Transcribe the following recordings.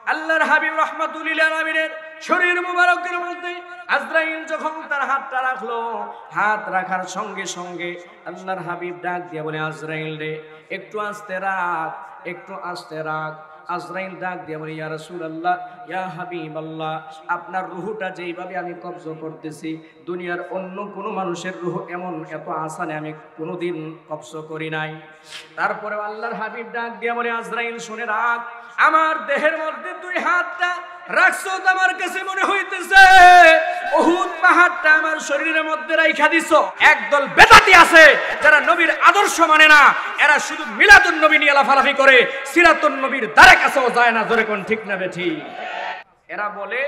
আল্লাহর হাবিব রাহমাতুল লিল আলামিনের শরীর মুবারকের মধ্যে আজরাইল যখন তার হাতটা রাখলো, হাত রাখার সঙ্গে সঙ্গে আল্লাহর হাবিব ডাক দিয়ে বলে, আজরাইল রে একটু আস্তে রাখ, একটু আস্তে রাখ। আজরাইল ডাক দিয়ে বলে, ইয়া রাসূলুল্লাহ, ইয়া হাবিবাল্লাহ, আপনার রূহটা যেইভাবে আমি কবজ করতেছি, দুনিয়ার অন্য কোনো মানুষের রূহ এমন এত আসানে আমি কোনোদিন কবজ করি নাই। তারপরে আল্লাহর হাবিব ডাক দিয়ে বলে, আজরাইল শুনে রাখ, আমার দেহের মধ্যে তুই হাতটা রাখছো, আমার কাছে মনে হইতেছে উহুদ পাহাড়টা আমার শরীরের মধ্যে রাইখা দিছো। একদল বেদাতি আছে যারা নবীর আদর্শ মানে না, এরা শুধু মিলাদুন নবী নিয়ে লাফালাফি করে, সিরাতুন নবীর দ্বারে কাছেও যায় না। জোরে কোন ঠিক না বেঠি? এরা বলে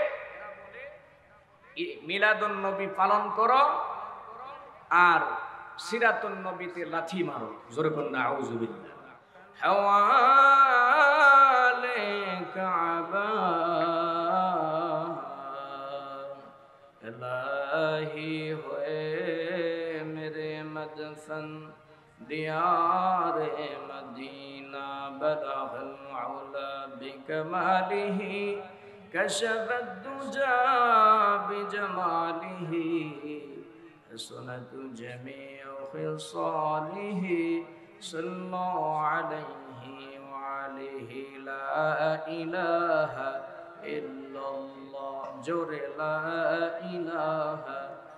মিলাদুন নবী পালন করো আর সিরাতুন নবীতে লাথি মারো। জোরে কোন না আউযুবিল্লাহ। হাওয়ালে কাবা इलाही हुए मेरे मदफन दियारे मदीना बलगल औला बिकमालिही कशफत दुजा बिजमालिही हसनत जमीउ खिसालिही सल्लल्लाहु अलैहि व आलिहि ला इलाहा इल्लल्लाह। जोरे ला इलाहा,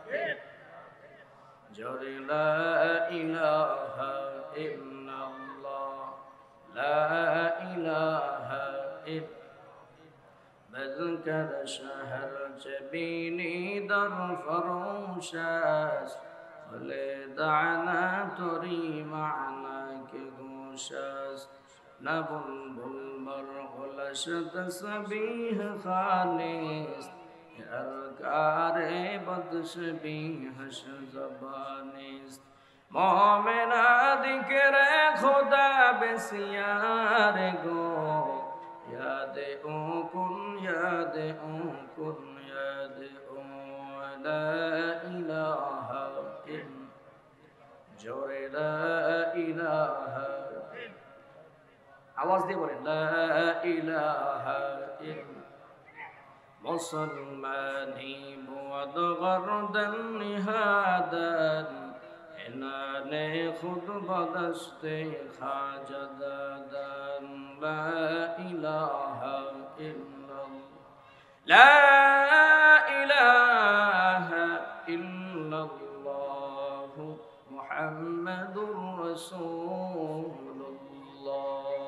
जोरे ला इलाहा इल्लल्लाह, ला इलाहा बज़कर शहर जबीनी दर फरोशास भले दाना तोरी माना के गोशास न बुलबुल मरगुलश तस्बीह खालिस अरकारे बदश बीहश ज़बानिस मोमिना दिक्र खुदा बसियार गो याद ओ कुन याद ओ कुन याद ओ ला इलाहा जोरे ला इलाहा। आवाज দিয়ে বলেন লা ইলাহা ইল্লাল্লাহ। মুসলমানি বুদ গরদন নিহাদান ইনানে খুদ বদস্তে খাজাদান লা ইলাহা ইল্লাল্লাহ, লা ইলাহা ইল্লাল্লাহ মুহাম্মাদুর রাসূলুল্লাহ।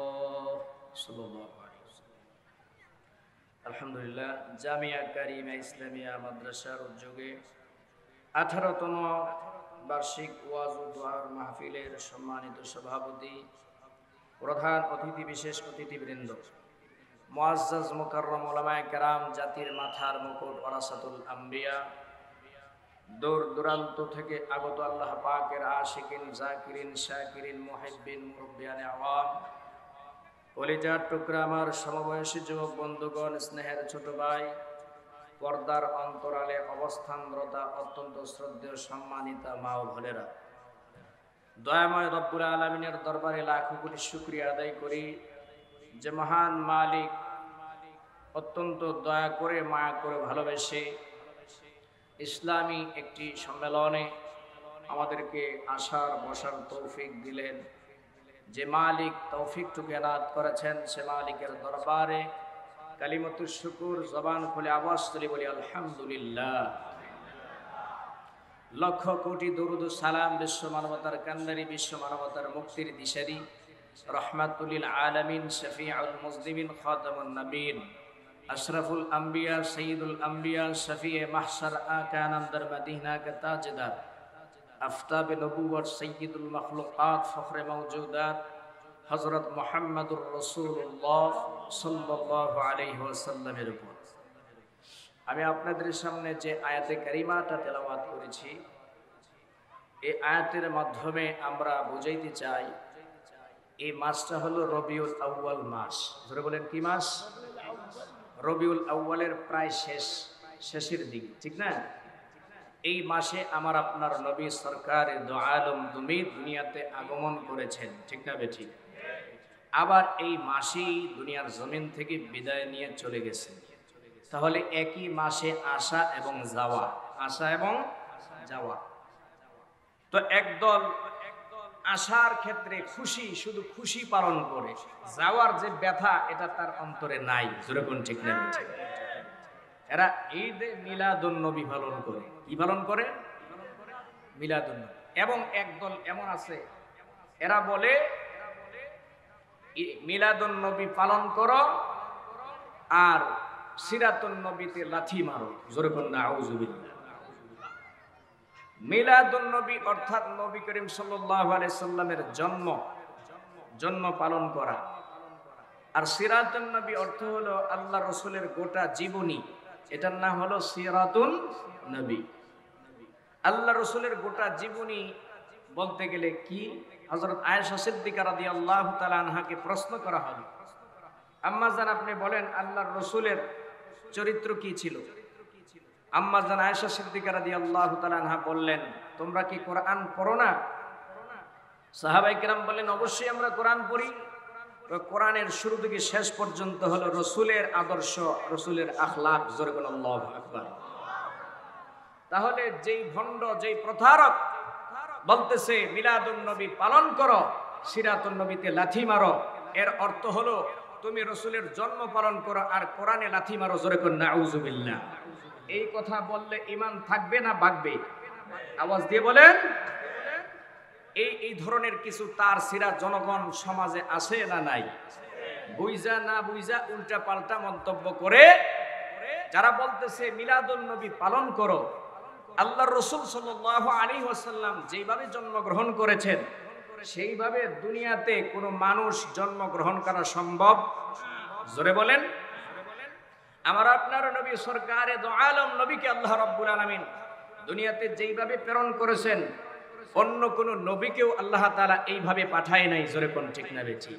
আলহামদুলিল্লাহ, জামিয়া কারিমা ইসলামিয়া মাদ্রাসার উদ্যোগে 18তম বার্ষিক ওয়াজ ও দোয়ার মাহফিলের সম্মানিত সভাপতি, প্রধান অতিথি, বিশেষ অতিথিবৃন্দ, মুআজ্জাজ মুকাররম উলামায়ে কেরাম, জাতির মাথার মুকুট, ওয়ারাসাতুল আম্বিয়া, দূর দূরান্ত থেকে আগত আল্লাহ পাকের আশিকিন, জাকিরিন, শাকিরিন, মুহিব্বিন, মুরব্বিয়ানে আওয়াম, কলিজার টুকরা আমার সমবয়সী যুবক বন্ধুগণ, স্নেহের ছোট ভাই, পর্দার অন্তরালে অবস্থানরতা অত্যন্ত শ্রদ্ধেয় সম্মানিতা মা ও বোনেরা, দয়াময় রব্বুল আলামিনের দরবারে লাখো কোটি শুকরিয়া আদায় করি যে মহান মালিক অত্যন্ত দয়া করে, মায়া করে, ভালোবেসে ইসলামী একটি সম্মেলনে আমাদেরকে আসার বসার তৌফিক দিলেন। যে মালিক তৌফিকটুকু এনায়েত করেছেন, সে মালিকের দরবারে কালিমাতুশ শুকুর জবান খুলে আওয়াজ তুলে বলি আলহামদুলিল্লাহ। লক্ষ কোটি দরুদ ও সালাম বিশ্ব মানবতার কান্ডারি, বিশ্ব মানবতার মুক্তির দিশারি, রহমাতুল লিল আলামিন, শফিউল মুজলিমিন, খাতামুন নবীন, আশরাফুল আম্বিয়া, সৈয়দুল আম্বিয়া, শফিয়ে মাহশর, আকা নামদার মদিনা কা তাজদার, আফতাব নবুয়ত, সৈয়দুল মখলুকাত, ফখরে মওজুদাত, হযরত মুহাম্মদুর রাসূলুল্লাহ সাল্লাল্লাহু আলাইহি ওয়াসাল্লামের উপর আমি আপনাদের সামনে যে আয়াতে কারিমাটা তেলাওয়াত করেছি, এই আয়াতের মাধ্যমে আমরা বুঝাইতে চাই এই মাসটা হলো রবিউল আউয়াল মাস। ধরে বলেন কি মাস? রবিউল আউয়ালের প্রায় শেষের দিকে, ঠিক না? এই মাসে আমার আপনার নবী সরকার দো আলম দুমি দুনিয়াতে আগমন করেছেন, ঠিক না বেঠিক? আবার এই মাসেই দুনিয়ার জমিন থেকে বিদায় নিয়ে চলে গেছে। তাহলে একই মাসে আসা এবং যাওয়া, আসা এবং যাওয়া। তো একদল আসার ক্ষেত্রে খুশি, শুধু খুশি পালন করে, যাওয়ার যে ব্যথা এটা তার অন্তরে নাই। যেরকম ঠিক না, এরা ঈদে মিলাদুন নবী পালন করে। কি পালন করে? মিলাদুন নবী। এবং একদল এমন আছে, এরা বলে মিলাদুন নবী পালন করো আর সিরাতুন নবীতে লাথি মারো। যেরকম না, আউযুবিল্লাহ। মিলাদুন নবী অর্থাৎ নবী করিম সাল্লাল্লাহু আলাইহি সাল্লামের জন্ম পালন করা, আর সিরাতুন নবী অর্থ হলো আল্লাহ রাসূলের গোটা জীবনী। এটার নাম হলো সিরাতুন নবী। আল্লাহ রাসূলের গোটা জীবনী বলতে গেলে কি? হযরত আয়েশা সিদ্দিকা রাদিয়াল্লাহু তাআলা আনহাকে প্রশ্ন করা হলো, আম্মা জান আপনি বলেন আল্লাহর রাসূলের চরিত্র কি ছিল? আম্মা জান আয়েশা সিদ্দিকা রাদিয়াল্লাহু তাআলা আনহা বললেন, তোমরা কি কোরআন পড়ো না? সাহাবায়ে কেরাম বললেন, অবশ্যই আমরা কোরআন পড়ি। কোরআনের শুরু থেকে শেষ পর্যন্ত হলো রাসূলের আদর্শ, রাসূলের আখলাক। জোরে বলেন আল্লাহু আকবার। তাহলে যেই ভণ্ড, যেই প্রতারক বলতেছে মিলাদুন নবী পালন করো, সিরাতুন নবীতে লাথি মারো, এর অর্থ হলো তুমি রাসূলের জন্ম পালন করো আর কোরআনে লাথি মারো। জোরে বলেন নাউযুবিল্লাহ। এই কথা বললে ঈমান থাকবে না বাড়বে? আওয়াজ দিয়ে বলেন। এই ধরনের কিছু তার সিরা জনগণ সমাজে আছে না নাই? বুইজা না বুইজা উল্টা পাল্টা মন্তব্য করে যারা বলতেছে মিলাদুন নবী পালন করো, আল্লাহর রাসূল সাল্লাল্লাহু আলাইহি ওয়াসাল্লাম যেভাবে জন্মগ্রহণ করেছেন সেইভাবে দুনিয়াতে কোনো মানুষ জন্মগ্রহণ করা সম্ভব? জোরে বলেন। আমার আপনার নবী সরকারে দো আলম নবীকে আল্লাহ রাব্বুল আলামিন দুনিয়াতে যেইভাবে প্রেরণ করেছেন, অন্য কোন নবীকেও আল্লাহ তাআলা এইভাবে পাঠায় নাই। জোরে কোন ঠিক না বেঠি?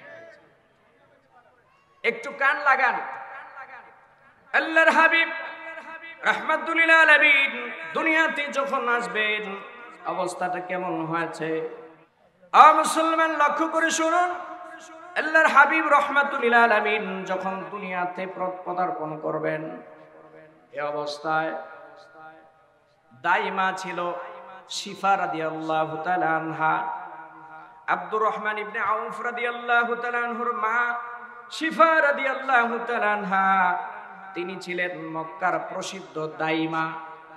একটু কান লাগান। আল্লাহর হাবিব রাহমাতুল লিল আলামিন দুনিয়াতে যখন আসবেন অবস্থাটা কেমন হয়েছে মুসলমান লক্ষ্য করে শুনুন। আল্লাহর হাবিব রাহমাতুল লিল আলামিন যখন দুনিয়াতে পদার্পণ করবেন, এই অবস্থায় দাইমা ছিল শিফা রাদিয়াল্লাহু তাআলা আনহা। আব্দুর রহমান ইবনে আউফ রাদিয়াল্লাহু তাআলা আনহুর মা শিফা রাদিয়াল্লাহু তাআলা আনহা, তিনি ছিলেন মক্কার প্রসিদ্ধ দাইমা।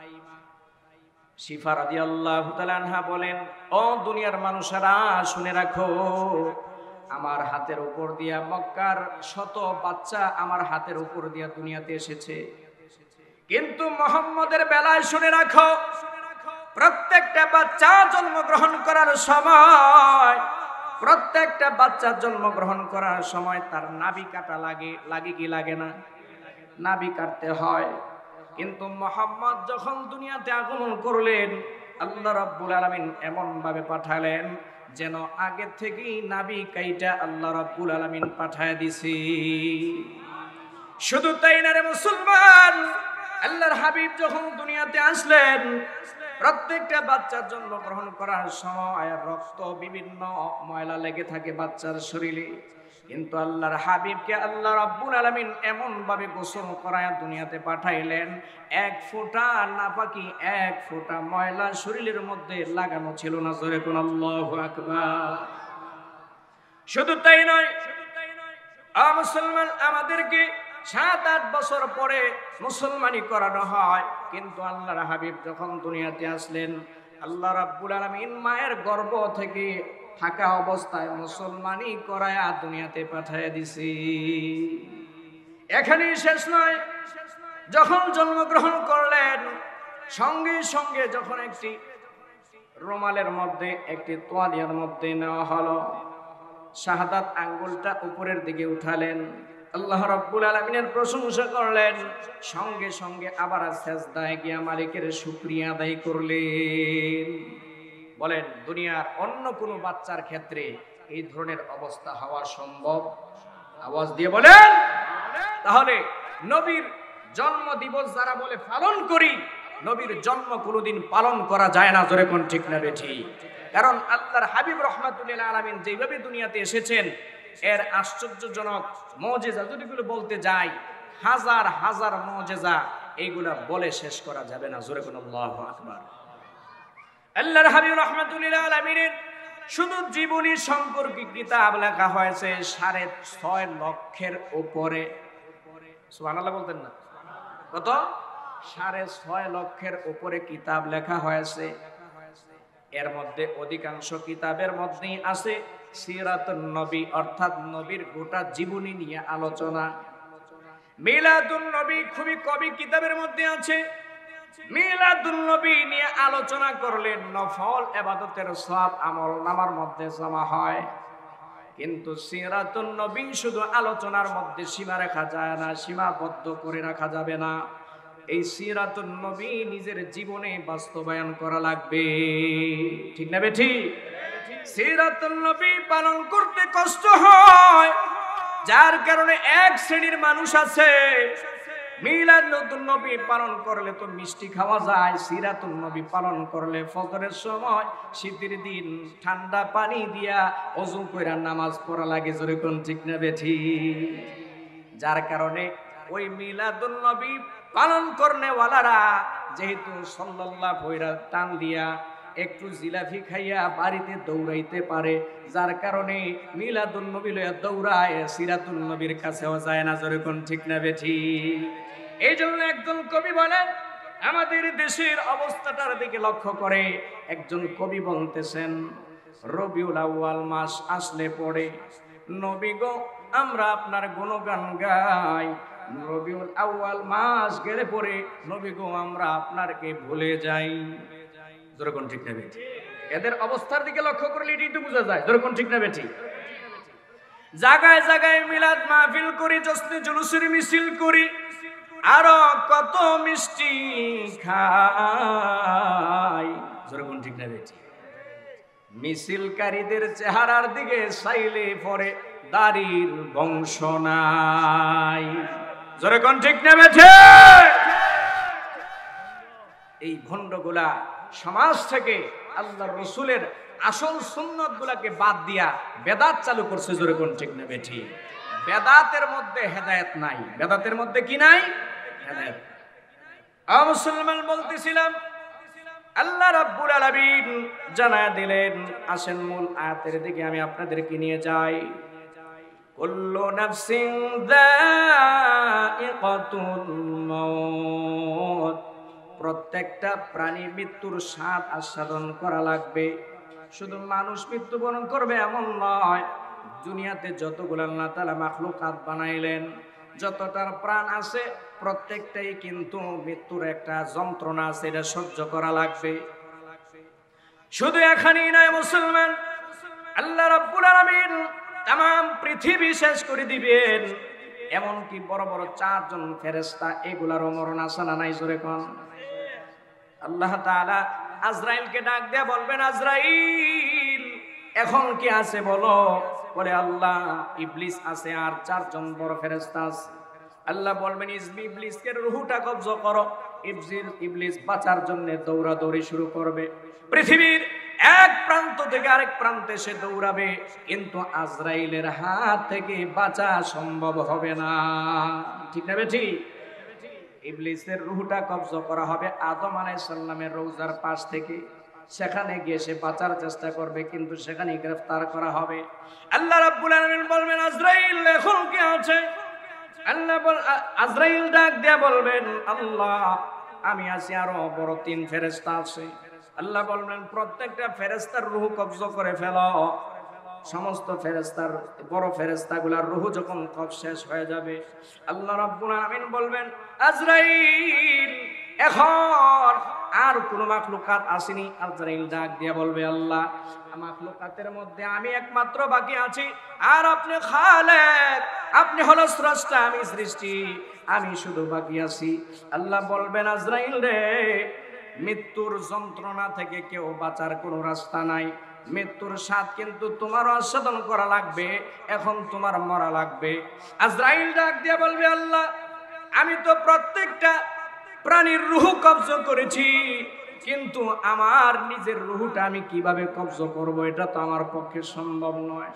শিফা রাদিয়াল্লাহু তাআলা আনহা বলেন, ও দুনিয়ার মানুষেরা শুনে রাখো, আমার হাতের উপর দিয়া মক্কার শত বাচ্চা আমার হাতের উপর দিয়া দুনিয়াতে এসেছে, কিন্তু মুহাম্মদের বেলায় শুনে রাখো, প্রত্যেকটা বাচ্চা জন্মগ্রহণ করার সময়, প্রত্যেকটা বাচ্চা জন্মগ্রহণ করার সময় তার নাভি কাটা লাগে কি লাগে না? নাভি কাটতে হয়। কিন্তু মুহাম্মদ যখন দুনিয়াতে আগমন করলেন, আল্লাহ রাব্বুল আলামিন এমন ভাবে পাঠালেন যেন আগে থেকেই নাভি কাইটা আল্লাহ রাব্বুল আলামিন পাঠায় দিছি। শুধু তাই না রে মুসলমান, আল্লাহর হাবিব যখন দুনিয়াতে আসলেন, প্রত্যেকটা বাচ্চার জন্মগ্রহণ করার সময় রক্ত বিভিন্ন ময়লা লেগে থাকে বাচ্চার শরীরে, কিন্তু আল্লাহর হাবিবকে আল্লাহ রাব্বুল আলামিন এমন ভাবে গোসল করায় দুনিয়াতে পাঠাইলেন, এক ফোঁটা নাপাকি, এক ফোঁটা ময়লা শরীরের মধ্যে লাগানো ছিল না। জোরে কোন আল্লাহু আকবার। শুধু তাই নয়, মুসলমান আমাদেরকে 7-8 বছর পরে মুসলমানি করানো হয়, কিন্তু আল্লাহর হাবিব যখন দুনিয়াতে আসলেন, আল্লাহ রাব্বুল আলামিন মায়ের গর্ভ থেকে থাকা অবস্থায় মুসলমানি করায়া দুনিয়াতে পাঠিয়ে দিছি। এখানেই শেষ নয়, যখন জন্মগ্রহণ করলেন সঙ্গে সঙ্গে যখন একটি রুমালের মধ্যে, একটি তোয়ালিয়ার মধ্যে নেওয়া হলো, শাহাদাত আঙ্গুলটা উপরের দিকে উঠালেন, আল্লাহ রাব্বুল আলামিনের প্রশংসা করলেন, সঙ্গে সঙ্গে আবার সিজদায় গিয়া মালিকের শুকরিয়া আদায় করলেন। বলেন, দুনিয়ার অন্য কোনো বাচ্চার ক্ষেত্রে এই ধরনের অবস্থা হওয়া সম্ভব? আওয়াজ দিয়ে বলেন। তাহলে নবীর জন্ম দিবস যারা বলে পালন করি, নবীর জন্ম কোনোদিন পালন করা যায় না। জোরে কোন ঠিক না বেঠি? কারণ আল্লাহর হাবিব রাহমাতুল লিল আলামিন যেভাবে দুনিয়াতে এসেছেন এর আশ্চর্যজনক মুজিজা যদি বলতে যাই, হাজার হাজার মুজিজা, এইগুলা বলে শেষ করা যাবে না। জোরে কোন আল্লাহু আকবার। আল্লাহর হাবিব রাহমাতুল লিল আলামিনের শুধু জীবনী সম্পর্কে কিতাব লেখা হয়েছে 6.5 লক্ষের উপরে। সুবহানাল্লাহ বলতেন না? কত? 6.5 লক্ষের উপরে কিতাব লেখা হয়েছে। এর মধ্যে অধিকাংশ কিতাবের মধ্যেই আছে সিরাতুন নবী, অর্থাৎ নবীর গোটা জীবনী নিয়ে আলোচনা। মিলাদুন নবী খুবই কবি কিতাবের মধ্যে আছে। মিলাদুন নবী নিয়ে আলোচনা করলে নফল ইবাদতের সওয়াব আমলনামার মধ্যে জমা হয়। কিন্তু সিরাতুন নবী শুধু আলোচনার মধ্যে সীমা রাখা যায় না, সীমাবদ্ধ করে রাখা যাবে না। এই সিরাতুন নবী নিজের জীবনে বাস্তবায়ন করা লাগবে। ঠিক না বেঠি? সিরাতুন নবী পালন করতে কষ্ট হয়, যার কারণে এক শ্রেণীর মানুষ আছে মিলাদুন নবী পালন করলে তো মিষ্টি খাওয়া যায়, সিরাতুন নবী পালন করলে ফজরের সময় শীতের দিন ঠান্ডা পানি দিয়া ওযু কইরা নামাজ পড়া লাগে। জোরে কোন ঠিক না বেঠি? যার কারণে ওই মিলাদুন নবী পালন করনেওয়ালারা যেহেতু সাল্লাল্লাহু আলাইহি টান দিয়া একটু জিলাফি খাইয়া বাড়িতে দৌড়াইতে পারে, যার কারণে মিলাদুন নবী লইয়া দৌড়ায়, সিরাতুন নবীর কাছেও যায় না। জোরে কোন ঠিক না বেঠি? এই জন্য একজন কবি বলেন, আমাদের দেশের অবস্থাটার দিকে লক্ষ্য করে একজন কবি বলতেছেন, রবিউল আউয়াল মাস আসলে পড়ে নবী গো আমরা আপনার গুণগান গাই, রবিউল আউয়াল মাস গেলে পরে নবী গো আমরা আপনারকে ভুলে যাই। যেরকম ঠিক না বেঠি? এদের অবস্থার দিকে লক্ষ্য করলে এটাই তো বোঝা যায়। যেরকম ঠিক না বেঠি? জায়গায় জায়গায় মিলাদ মাহফিল করি, জশ্নে জুলুসের মিছিল করি, আরো কত মিষ্টি খাই। যেরকম ঠিক না বেঠি? মিছিলকারীদের চেহারার দিকে চাইলে পরে দাড়ির বংশ নাই। যেরকম ঠিক না বেঠি? এই ভণ্ডগুলা সমাজ থেকে আল্লাহর রাসূলের আসল সুন্নাত গুলাকে বাদ দিয়া বেদাত চালু করছে। জোরে কোন ঠিক না বেঠি? বেদাতের মধ্যে হেদায়েত নাই। বেদাতের মধ্যে কি নাই? হেদায়েত। মুসলমান বলতেছিলাম, আল্লাহ রাব্বুল আলামিন জানায়া দিলেন, আসেন মূল আয়াতের দিকে আমি আপনাদেরকে নিয়ে যাই। কুল্লু নাফসিন যায়িকাতুল মাউত, প্রত্যেকটা প্রাণী মৃত্যুর স্বাদ আস্বাদন করা লাগবে। শুধু মানুষ মৃত্যুবরণ করবে এমন নয়, দুনিয়াতে যতগুলো আল্লাহ তাআলা মাখলুকাত বানাইলেন, যতটার প্রাণ আছে প্রত্যেকটাই কিন্তু মৃত্যুর একটা যন্ত্রণা আছে, এটা সহ্য করা লাগবে। শুধু এখানেই নয় মুসলমান, আল্লাহ রাব্বুল আলামিন তাম পৃথিবী শেষ করে দিবেন। এমনকি বড় বড় 4 জন ফেরেশতা, এগুলারও মরণ আছে না নাই? জোরে কোন। আল্লাহ তাআলা আজরাইলকে ডাক দিয়ে বলবেন, আজরাইল এখন কি আছে বলো? বলে আল্লাহ ইবলিস আছে আর 4 জন বড় ফেরেশতা আছে। আল্লাহ বলবেন ইবলিসকে রূহটা কবজ করো। ইবলিস বাঁচার জন্য দৌড়াদৌড়ি শুরু করবে। পৃথিবীর এক প্রান্ত থেকে আরেক প্রান্তে সে দৌড়াবে, কিন্তু আজরাইলের হাত থেকে বাঁচা সম্ভব হবে না। ঠিক না বেঠি? ইবলিসের রূহটা কবজ করা হবে আদম আলাইহিস সালামের রওজার পাশ থেকে। সেখানে গিয়ে সে বাঁচার চেষ্টা করবে, কিন্তু সেখানে গ্রেফতার করা হবে। আল্লাহ রাব্বুল আলামিন বলবেন, আজরাইল এখন কি আছে? আজরাইল ডাক দিয়ে বলবেন, আল্লাহ আমি আছি, আরো বড় 3 ফেরেশতা আছে। আল্লাহ বলবেন, প্রত্যেকটা ফেরেশতার রূহ কবজ করে ফেলো। সমস্ত ফেরেশতার বড় ফেরেশতাগুলোর রূহ যখন কবজ শেষ হয়ে যাবে, আল্লাহ রাব্বুল আলামিন বলবেন, আজরাইল এখন আর কোন মাখলুকাত আসেনি। আজরাইল ডাক দিয়ে বলবে, আল্লাহ মাখলুকাতের মধ্যে আমি একমাত্র বাকি আছি, আর আপনি খালেক, আপনি হলো স্রষ্টা, আমি সৃষ্টি, আমি শুধু বাকি আছি। আল্লাহ বলবেন, আজরাইল রে, মৃত্যুর যন্ত্রণা থেকে কেউ বাঁচার কোনো রাস্তা নাই। মৃত্যুর স্বাদ কিন্তু তোমারও আস্বাদন করা লাগবে, এখন তোমার মরা লাগবে। আজরাইল ডাক দিয়ে বলবে, আল্লাহ আমি তো প্রত্যেকটা প্রাণীর রূহ কবজ করেছি, কিন্তু আমার নিজের রূহটা আমি কিভাবে কবজ করব? এটা তো আমার পক্ষে সম্ভব নয়।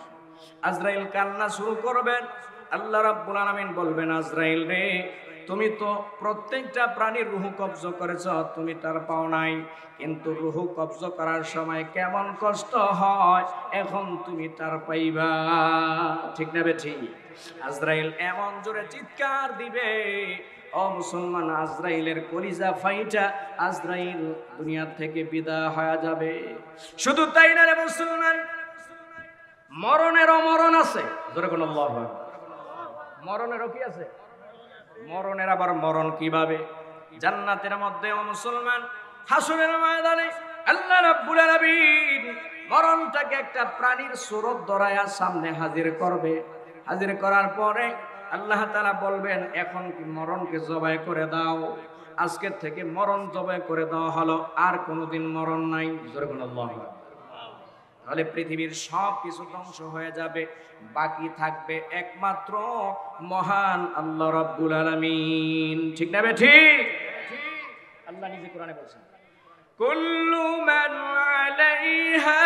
আজরাইল কান্না শুরু করবেন। আল্লাহ রাব্বুল আলামিন বলবেন, আজরাইল রে, তুমি তো প্রত্যেকটা প্রাণীর রূহ কবজ করেছ, তুমি তার পাও নাই, কিন্তু রূহ কবজ করার সময় কেমন কষ্ট হয় এখন তুমি তার পাইবা। ঠিক না বেঠিক? আজরাইল এমন জোরে চিৎকার দিবে, ও মুসলমান, আজরাইলের কলিজা ফাইটা আজরাইল দুনিয়া থেকে বিদায় হয়ে যাবে। শুধু তাই না রে মুসলমান, মরণেরও মরণ আছে। জোরে কোন আল্লাহু আকবার। মরণেরও কি আছে? মরণের আবার মরণ কিভাবে? জান্নাতের মধ্যে ও মুসলমান, হাসরের ময়দানে আল্লাহ রাব্বুল আলামিন মরণটাকে একটা প্রাণীর সুরত ধরায়া সামনে হাজির করবে। হাজির করার পরে আল্লাহ তাআলা বলবেন, এখন কি মরণকে জবাই করে দাও। আজকের থেকে মরণ জবাই করে দেওয়া হলো, আর কোনোদিন মরণ নাই। জোরে বলুন আল্লাহু আকবার। তাহলে পৃথিবীর সব কিছু ধ্বংস হয়ে যাবে, বাকি থাকবে একমাত্র মহান আল্লাহ রাব্বুল আলামিন। ঠিক না ঠিক? আল্লাহ নিজে কোরআনে বলছেন, কুল্লু মান আলাইহা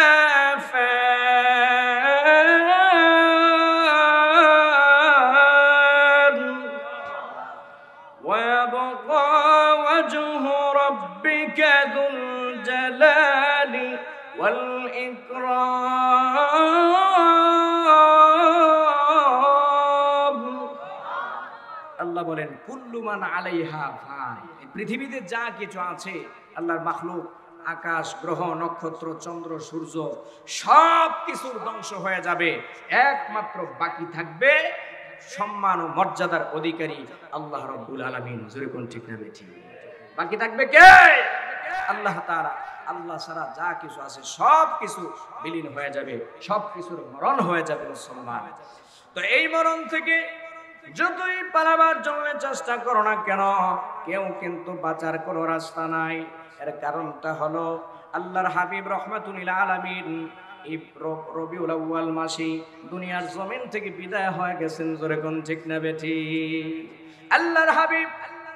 ফান ওয়া ইয়াবকা ওয়াজহু রাব্বিকা যুল জালালি ওয়াল ইকরাম। আল্লাহ বলেন, কুল্লু মান আলাইহা ফান, এই পৃথিবীতে যা কিছু আছে আল্লাহর মাখলুক, আকাশ, গ্রহ, নক্ষত্র, চন্দ্র, সূর্য, সব কিছুর ধ্বংস হয়ে যাবে, একমাত্র বাকি থাকবে সম্মান ও মর্যাদার অধিকারী আল্লাহ রাব্বুল আলামিন। জোরে কোন ঠিক না বেঠিক? বাকি থাকবে কে? আল্লাহ তাআলা। আল্লাহ ছাড়া যা কিছু আছে সব কিছু বিলীন হয়ে যাবে, সব কিছুর মরণ হয়ে যাবে মুসলমান। তো এই মরণ থেকে যতই পালাবার জন্য চেষ্টা করো না কেন, কেউ কিন্তু বাঁচার কোনো রাস্তা নাই। এর কারণটা হলো আল্লাহর হাবিব রাহমাতুল লিল আলামিন এই রবিউল আউয়াল মাসে দুনিয়ার জমিন থেকে বিদায় হয়ে গেছেন। জোরে কোন ঠিক না বেঠিক? আল্লাহর হাবিব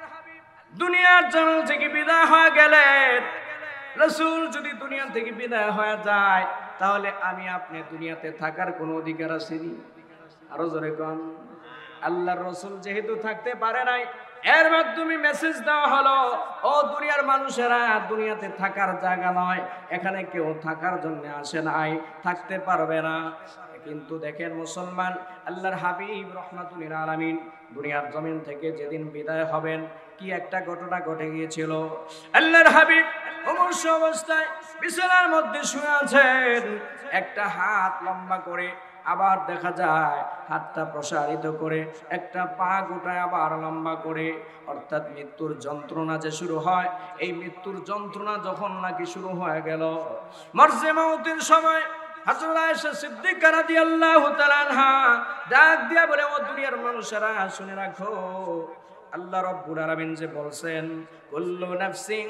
দুনিয়ার জমিন থেকে বিদায় হয়ে গেলেন। রাসূল যদি দুনিয়া থেকে বিদায় হয়ে যায়, তাহলে আমি আপনি দুনিয়াতে থাকার কোনো অধিকার আছে নি? আরো জোরে কোন। আল্লাহর রাসূল যেহেতু থাকতে পারে নাই, এর মাধ্যমে মেসেজ দেওয়া হলো, ও দুনিয়ার মানুষেরা, দুনিয়াতে থাকার জায়গা নয়, এখানে কেউ থাকার জন্য আসে নাই, থাকতে পারবে না। কিন্তু দেখেন মুসলমান, আল্লাহর হাবিব রাহমাতুল লিল আলামিন দুনিয়ার জমিন থেকে যেদিন বিদায় হবেন, কি একটা ঘটনা ঘটে গিয়েছিল। আল্লাহর হাবিব অবশ্য অবস্থায় বিছানার মধ্যে শুয়ে আছেন, একটা হাত লম্বা করে, আবার দেখা যায় হাতটা প্রসারিত করে, একটা পা গোটায় আবার লম্বা করে, অর্থাৎ মৃত্যুর যন্ত্রণা যে শুরু হয়, এই মৃত্যুর যন্ত্রণা যখন নাকি শুরু হয়ে গেল, মরজে মাউতের সময় হযরত আয়েশা সিদ্দিকা রাদিয়াল্লাহু তাআলা আনহা ডাক দিয়া বলে, ও দুনিয়ার মানুষেরা শুনে রাখো, আল্লাহ রাব্বুল আলামিন যে বলছেন, কুল্লু নাফসিন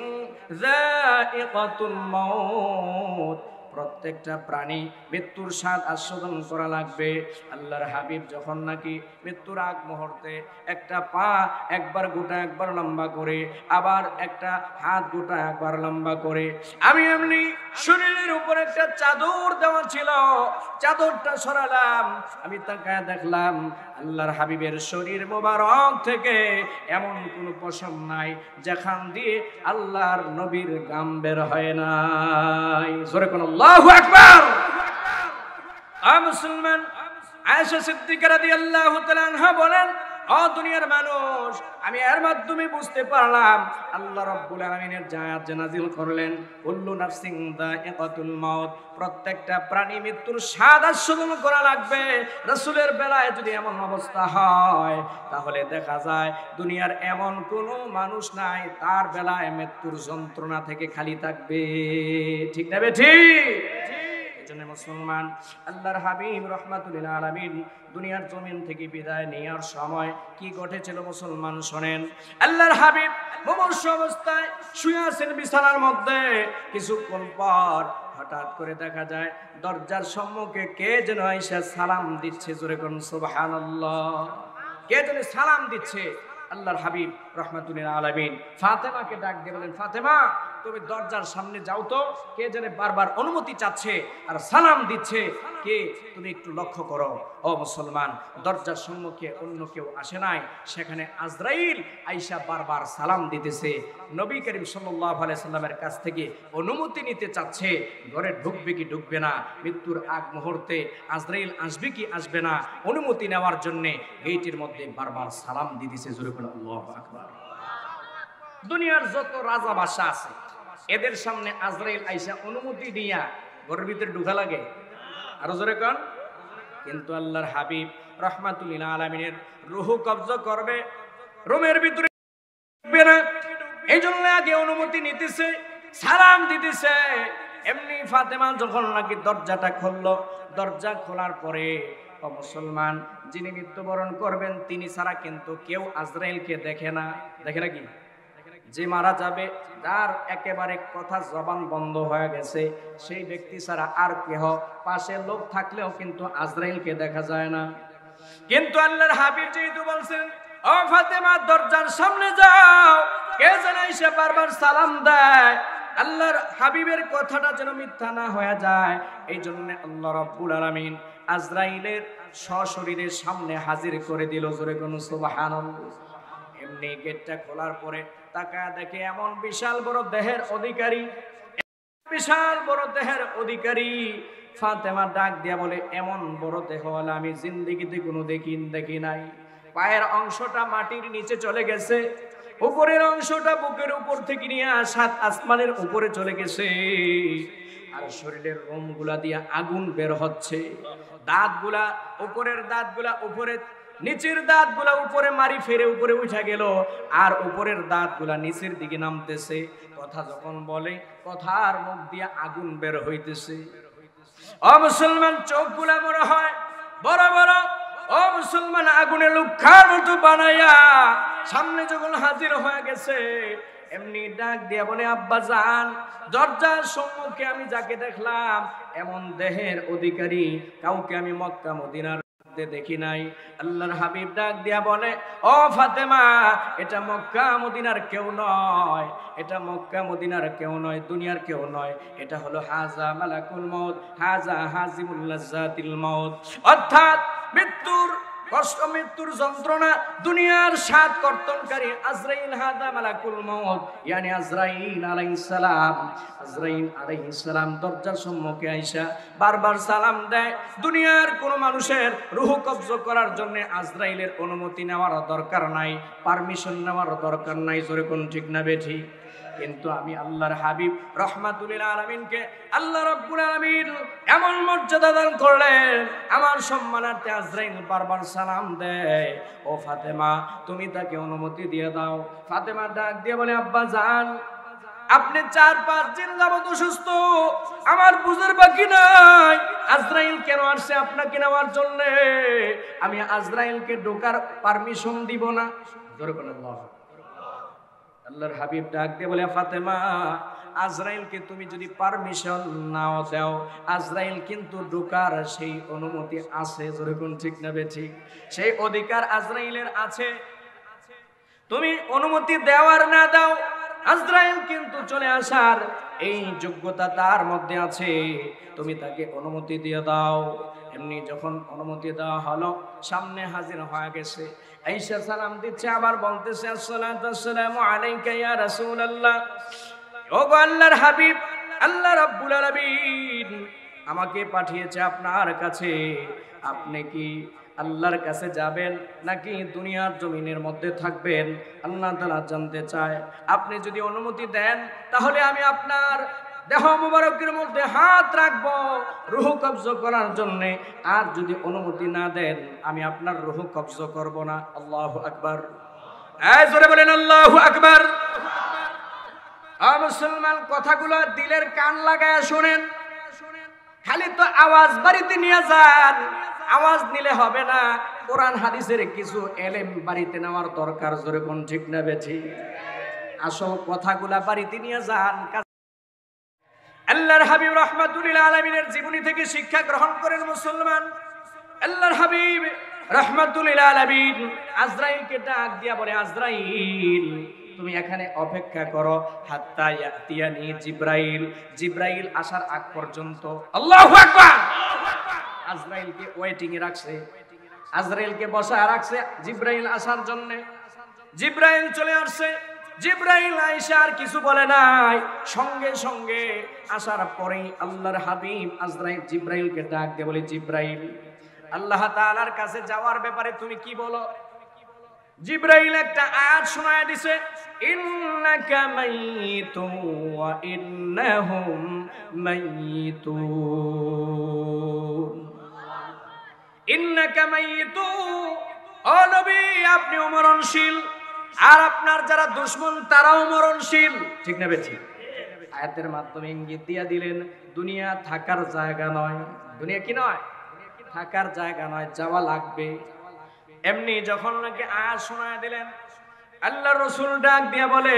যায়িকাতুল মাউত, প্রত্যেকটা প্রাণী মৃত্যুর স্বাদ আস্বাদন করা লাগবে। আল্লাহর হাবিব যখন নাকি মৃত্যুর আগ মুহূর্তে একটা পা একবার গোটা একবার লম্বা করে, আবার একটা হাত গোটা একবার লম্বা করে, আমি এমনি শরীরের উপর একটা চাদর দেওয়া ছিল, চাদরটা সরালাম, আমি তাকায় দেখলাম আল্লাহর হাবিবের শরীর মোবারক থেকে এমন কোনো পশম নাই যেখান দিয়ে আল্লাহর নবীর গাম বের হয় নাই। জোরে কোন আল্লাহু আকবার। মুসলমান, আয়েশা সিদ্দিকা রাদিয়াল্লাহু তাআলা আনহা বলেন, ও দুনিয়ার মানুষ, আমি এর মাধ্যমে বুঝতে পারলাম আল্লাহ রাব্বুল আলামিনের আয়াত যে নাযিল করলেন, কুল্লু নাফসিন যায়িকাতুল মাউত, প্রত্যেকটা প্রাণী মৃত্যুর স্বাদ আস্বাদন করা লাগবে। রাসূলের বেলায় যদি এমন অবস্থা হয়, তাহলে দেখা যায় দুনিয়ার এমন কোনো মানুষ নাই তার বেলায় মৃত্যুর যন্ত্রণা থেকে খালি থাকবে। ঠিক না ঠিক? এজন্য মুসলমান, আল্লাহর হাবিব রাহমাতুল লিল আলামিন দুনিয়ার জমিন থেকে বিদায় নেওয়ার সময় কি ঘটেছিল মুসলমান শোনেন। আল্লাহর হাবিব মুমূর্ষু অবস্থায় শুয়ে আছেন বিছানার মধ্যে। কিছুক্ষণ পর হঠাৎ করে দেখা যায় দরজার সম্মুখে কে যেন আয়েশা সালাম দিচ্ছে। জোরে কোন সুবহানাল্লাহ। কে যেন সালাম দিচ্ছে। আল্লাহর হাবিব রাহমাতুল লিল আলামিন ফাতেমাকে ডাক দিয়ে বলেন, ফাতেমা তুমি দরজার সামনে যাও তো, কে যেন বারবার অনুমতি চাচ্ছে আর সালাম দিচ্ছে, কে তুমি একটু লক্ষ্য করো। ও মুসলমান, দরজার সম্মুখে অন্য কেউ আসে নাই, সেখানে আজরাইল আয়েশা বারবার সালাম দিতেছে। নবী করিম সাল্লাল্লাহু আলাইহি সাল্লামের কাছ থেকে অনুমতি নিতে চাচ্ছে, ঘরে ঢুকবে কি ঢুকবে না, মৃত্যুর আগ মুহূর্তে আজরাইল আসবে কি আসবে না, অনুমতি নেওয়ার জন্য গেটের মধ্যে বারবার সালাম দিতেছে। জোরে বলেন আল্লাহু আকবার। দুনিয়ার যত রাজা বাদশা আছে এদের সামনে আজরাইল আয়েশা অনুমতি দিয়া ঘরের ভিতরে ঢুকা লাগে, আরো জোরে কোন। কিন্তু আল্লাহর হাবিব রাহমাতুল লিল আলামিনের রূহ কবজা করবে, রুমের ভিতরে ঢুকবে না, এই জন্য আগে অনুমতি নিতেছে, সালাম দিতেছে। এমনি ফাতেমা যখন নাকি দরজাটা খুললো, দরজা খোলার পরে ও মুসলমান, যিনি মৃত্যুবরণ করবেন তিনি ছাড়া কিন্তু কেউ আজরাইলকে দেখে না। দেখে নাকি? যে মারা যাবে, যার একেবারে কথা জবান বন্ধ হয়ে গেছে, সেই ব্যক্তি ছাড়া আর কেহ পাশে লোক থাকলেও কিন্তু আজরাইলকে দেখা যায় না। কিন্তু আল্লাহর হাবিব যেহেতু বলছেন, ও ফাতেমা দরজার সামনে যাও, কে যেন এসে বারবার সালাম দেয়, আল্লাহর হাবিবের কথাটা যেন মিথ্যা না হয়ে যায়, এই জন্য আল্লাহ রাব্বুল আলামিন আজরাইলের সশরীরের সামনে হাজির করে দিল। জোরে কোন সুবহানাল্লাহ। এমনি গেটটা খোলার পরে তাকায় দেখে এমন বিশাল বড় দেহের অধিকারী, বিশাল বড় দেহের অধিকারী। ফাতেমা ডাক দিয়া বলে, এমন বড় দেহওয়ালা আমি জিন্দেগিতে কোনো দেখি নাই। পায়ের অংশটা মাটির নিচে চলে গেছে, উপরের অংশটা বুকের উপর থেকে নিয়ে সাত আসমানের উপরে চলে গেছে, আর শরীরের রোমগুলা দিয়ে আগুন বের হচ্ছে। দাঁতগুলা, উপরের দাঁতগুলা উপরে, নিচের দাঁতগুলা উপরে মারি ফেরে উপরে উঠে গেল, আর উপরের দাঁতগুলা নিচের দিকে নামতেছে। কথা যখন বলে, কথার মুখ দিয়ে আগুন বের হইতেছে। ও মুসলমান, চোখগুলা মনে হয় বড় বড়। ও মুসলমান, আগুনে লুক্ষার মতো বানাইয়া সামনে যখন হাজির হয়ে গেছে, এমনি ডাক দিয়া বলে, আব্বা জান, দরজার সম্মুখে আমি যাকে দেখলাম এমন দেহের অধিকারী কাউকে আমি মক্কা মদিনার দেখি নাই। আল্লাহর হাবিব ডাক দিয়া বলে, ও ফাতেমা, এটা মক্কা মদিনার কেউ নয়, এটা মক্কা মদিনার কেউ নয়, দুনিয়ার কেউ নয়, এটা হলো হাজা মালাকুল মউত, হাজা হাজিমুল লাজ্জাতিল মউত। অর্থাৎ মৃত্যুর কষ্ট, মৃত্যুর যন্ত্রণা, দুনিয়ার স্বাদ কর্তনকারী আজরাইল, হাজা মালাকুল মউত, ইয়ানি আজরাইল আলাইহিস সালাম। আজরাইল আলাইহিস সালাম দরজার সম্মুখে আয়েশা বারবার সালাম দেয়। দুনিয়ার কোন মানুষের রূহ কবজ করার জন্য আজরাইলের অনুমতি নেওয়ার দরকার নাই, পারমিশন নেওয়ার দরকার নাই। জোরে কোন ঠিক না বেঠি? কিন্তু আমি আল্লাহর হাবিব রাহমাতুল লিল আলামিনকে আল্লাহ রাব্বুল আলামিন এমন মর্যাদা দান করলেন, আমার সম্মানার্থে আজরাইল বারবার সালাম দেয়। ও ফাতেমা, তুমি তাকে অনুমতি দিয়ে দাও। ফাতেমা ডাক দিয়ে বলে, আব্বা জান, আপনি 4-5 দিন যাবত অসুস্থ, আমার বুঝার বাকি নাই আজরাইল কেন আসছে আপনাকে নেওয়ার জন্য। আমি আজরাইলকে ঢোকার পারমিশন দিব না। জোরে বলেন আল্লাহ। আল্লাহর হাবিব ডাক দিয়ে বলে, ফাতেমা, আজরাইলকে তুমি যদি পারমিশন নাও দাও, আজরাইল কিন্তু ঢোকার সেই অনুমতি আছে। জোরে কোন ঠিক না বেঠিক? সেই অধিকার আজরাইলের আছে। তুমি অনুমতি দেওয়ার না দাও, আজরাইল কিন্তু চলে আসার এই যোগ্যতা তার মধ্যে আছে, তুমি তাকে অনুমতি দিয়ে দাও। এমনি যখন অনুমতি দেওয়া হলো, সামনে হাজির হয়ে গেছে। আয়েশা সালাম দিচ্ছে, আবার বলতেছে, আসসালাতু ওয়াসসালামু আলাইকা ইয়া রাসূলুল্লাহ। ও গো আল্লাহর হাবিব, আল্লাহ রাব্বুল আলামিন আমাকে পাঠিয়েছে আপনার কাছে। আপনি কি আল্লাহর কাছে যাবেন নাকি দুনিয়ার জমিনের মধ্যে থাকবেন? আল্লাহ তাআলা জানতে চায়। আপনি যদি অনুমতি দেন তাহলে আমি আপনার দেহ মুবারকের মধ্যে হাত রাখবো রূহ কবজ করার জন্য, আর যদি অনুমতি না দেন আমি আপনার রূহ কবজ করব না। আল্লাহু আকবার। এই জোরে বলেন আল্লাহু আকবার। মুসলমান, কথাগুলো দিলের কান লাগায় শুনেন। খালি তো আওয়াজ বাড়িতে নিয়ে যান, আওয়াজ নিলে হবে না, কোরআন হাদিসের কিছু এলেম বাড়িতে নেওয়ার দরকার। জোরে কোন ঠিক না বেঠি? আসল কথাগুলা বাড়িতে নিয়ে যান। আল্লাহর হাবিব রাহমাতুল লিল আলামিনের জীবনী থেকে শিক্ষা গ্রহণ করেন মুসলমান। আল্লাহর হাবিব রাহমাতুল লিল আলামিন আজরাইলকে ডাক দিয়া বলে, আজরাইল, তুমি এখানে অপেক্ষা করো হাত্তা ইয়াতিয়ানি জিব্রাইল, জিব্রাইল আসার আগ পর্যন্ত। আল্লাহু আকবার। আজরাইলকে ওয়েটিং এ রাখছে, আজরাইলকে বসায় রাখছে জিব্রাইল আসার জন্য। জিব্রাইল চলে আসছে। জিব্রাইল আয়েশা আর কিছু বলে নাই, সঙ্গে সঙ্গে আসার পরেই আল্লাহর হাবিব আজরাইল জিব্রাইলকে ডাক দিয়ে বলে, জিব্রাইল, আল্লাহ তাআলার কাছে যাওয়ার ব্যাপারে তুমি কি বলো? জিব্রাইল একটা আয়াত শোনায় দিছে, ইন্নাকা মাইয়িতুন ওয়া ইন্নাহুম মাইয়িতুন। ইন্নাকা মাইয়িতুন, ও নবী আপনি মরণশীল, আর আপনার যারা দুশমন তারাও মরণশীল। ঠিক না বেঠিক? আয়াতের মাধ্যমে ইঙ্গিত দিয়া দিলেন দুনিয়া থাকার জায়গা নয়। দুনিয়া কি নয়? থাকার জায়গা নয়, যাওয়া লাগবে। এমনি যখন নাকি আয়াত শোনায় দিলেন, আল্লাহ রাসূল ডাক দিয়া বলে,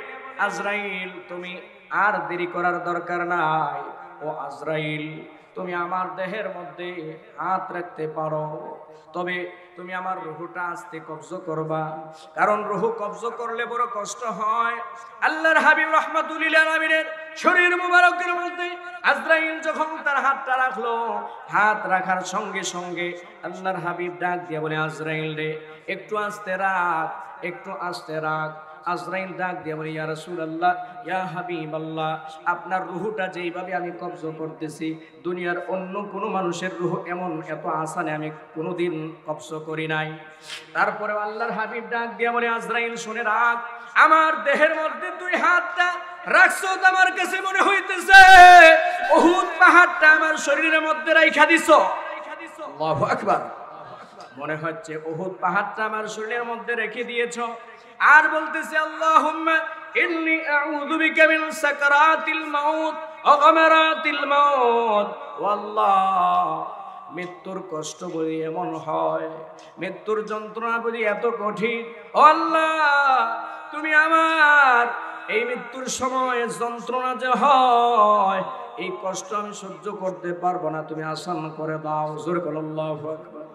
আজরাইল তুমি আর দেরি করার দরকার নাই। ও আজরাইল, তুমি আমার দেহের মধ্যে হাত রাখতে পারো, তবে তুমি আমার রূহটা আস্তে কবজ করবা, কারণ রূহ কবজ করলে বড় কষ্ট হয়। আল্লাহর হাবিব রাহমাতুল লিল আলামিনের শরীর মুবারকের মধ্যে আজরাইল যখন তার হাতটা রাখলো, হাত রাখার সঙ্গে সঙ্গে আল্লাহর হাবিব ডাক দিয়ে বলে, আজরাইল রে একটু আস্তে রাখ, একটু আস্তে রাখ। আজরাইল ডাক দিয়ে বলে, ইয়া রাসূলুল্লাহ, ইয়া হাবিবাল্লাহ, আপনার রূহটা যেইভাবে আমি কবজ করতেছি, দুনিয়ার অন্য কোনো মানুষের রূহ এমন এত আসানে আমি কোনোদিন কবজ করি নাই। তারপরে আল্লাহর হাবিব ডাক দিয়ে বলে, আজরাইল শুনে রাখ, আমার দেহের মধ্যে তুই হাতটা রাখছো, আমার কাছে মনে হইতেছে উহুদ পাহাড়টা আমার শরীরের মধ্যে রাইখা দিছো। আল্লাহু আকবার। মনে হচ্ছে উহুদ পাহাড়টা আমার শরীরের মধ্যে রেখে দিয়েছো। আর বলতেছে, আল্লাহুম্মা ইন্নী আউযু বিকা মিন সাকারাতিল মাউত ওয়া গামারাতিল মাউত। আল্লাহ, মৃত্যুর কষ্ট বলি এমন হয়, মৃত্যুর যন্ত্রণা বলি এত কঠিন। ও আল্লাহ, তুমি আমার এই মৃত্যুর সময় যন্ত্রণা যে হয়, এই কষ্ট আমি সহ্য করতে পারবো না, তুমি আসান করে দাও। জোরে বলো আল্লাহু আকবার।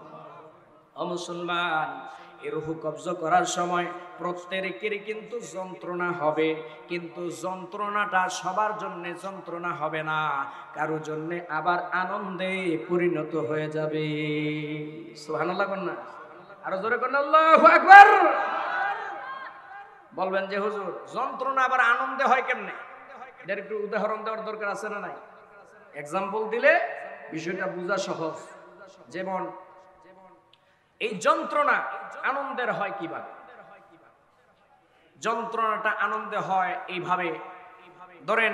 ও মুসলমান, এই রূহ কবজ করার সময় প্রত্যেকের কিন্তু যন্ত্রণা হবে, কিন্তু যন্ত্রণাটা সবার জন্য যন্ত্রণা হবে না, কারো জন্য আবার আনন্দে পরিণত হয়ে যাবে। সুবহানাল্লাহ বলেন না? আরো জোরে বলেন আল্লাহু আকবার। বলবেন যে হুজুর যন্ত্রণা আবার আনন্দে হয় কেমনে? এটার একটু উদাহরণ দেওয়ার দরকার আছে না নাই? এক্সাম্পল দিলে বিষয়টা বোঝা সহজ। যেমন এই যন্ত্রণা আনন্দের হয় কিভাবে? যন্ত্রণাটা আনন্দে হয় এইভাবে, ধরেন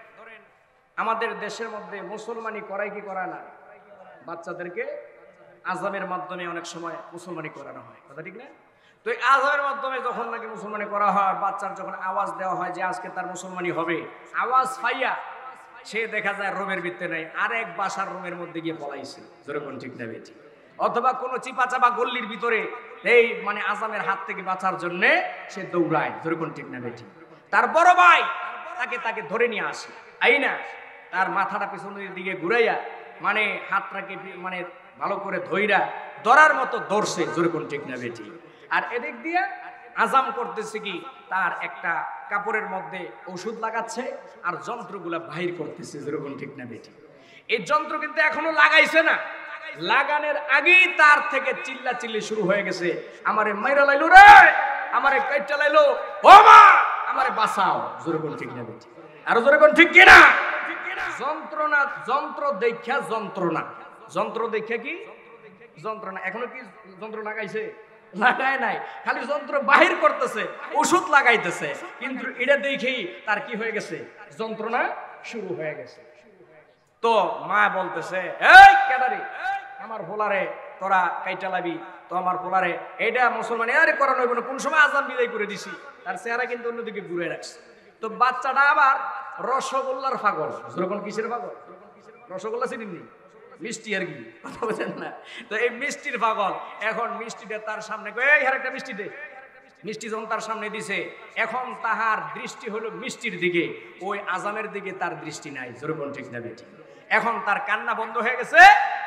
আমাদের দেশের মধ্যে মুসলমানি করায় কি করায় না? বাচ্চাদেরকে আযানের মাধ্যমে অনেক সময় মুসলমানি করানো হয়, কথা ঠিক না? তো এই আযানের মাধ্যমে যখন নাকি মুসলমানি করা হয়, বাচ্চার যখন আওয়াজ দেওয়া হয় যে আজকে তার মুসলমানি হবে, আওয়াজ পাইয়া সে দেখা যায় রোমের ভিতরে নাই, আরেক বাসার রোমের মধ্যে গিয়ে পলাইছে। যেরকম ঠিক না বেটি? অথবা কোনো চিপা চাপা গল্লির ভিতরে এই মানে আযানের হাত থেকে বাঁচার জন্য সে দৌড়ায়। যেরকম ঠিক না বেটি? তার বড় ভাই তাকে ধরে নিয়ে আসে, আইনা তার মাথাটা পিছনের দিকে ঘুরাইয়া মানে হাতটাকে মানে ভালো করে ধরার মতো ধরছে। যেরকম ঠিক না বেটি? আর এদিক দিয়ে আজাম করতেছে কি, তার একটা কাপড়ের মধ্যে ওষুধ লাগাচ্ছে আর যন্ত্রগুলা বাহির করতেছে। যেরকম ঠিক না বেটি? এই যন্ত্র কিন্তু এখনো লাগাইছে না, লাগানোর আগেই তার থেকে চিল্লাচিল্লি শুরু হয়ে গেছে, আমারে মাইরা লাইলো রে, আমারে কাইটা লাইলো, ও মা আমারে বাঁচাও। জোরে কোন ঠিক না বেটি? আরো জোরে কোন ঠিক কিনা? যন্ত্রণা, যন্ত্র দেখা যন্ত্রণা, যন্ত্র দেখা কি যন্ত্রণা। এখনো কি যন্ত্র লাগাইছে? লাগায় নাই, খালি যন্ত্র বাহির করতেছে, ওষুধ লাগাইতেছে, কিন্তু এটা দেখেই তার কি হয়ে গেছে? যন্ত্রণা শুরু হয়ে গেছে। তো মা বলতেছে, এই ক্যাডারি, আমার পোলারে তোরা কাইটা লাবি, তো আমার পোলারে এটা মুসলমানি আরে করানো হইব না, কোন সময় আজান বিদায় করে দিছি, তার চেহারা কিন্তু অন্যদিকে ঘুরে রাখছে। তো বাচ্চাটা আবার রসগোল্লার পাগল। যেরকম কিসের পাগল? রসগোল্লা চিনিনি? মিষ্টি আর কি, কথা বলেন না? তো এই মিষ্টির পাগল। এখন মিষ্টিটা তার সামনে, এই আর একটা মিষ্টি দে। মিষ্টি যখন তার সামনে দিছে, এখন তাহার দৃষ্টি হলো মিষ্টির দিকে, ওই আজানের দিকে তার দৃষ্টি নাই। যেরকম ঠিক না বেটি? এখন তার কান্না বন্ধ হয়ে গেছে,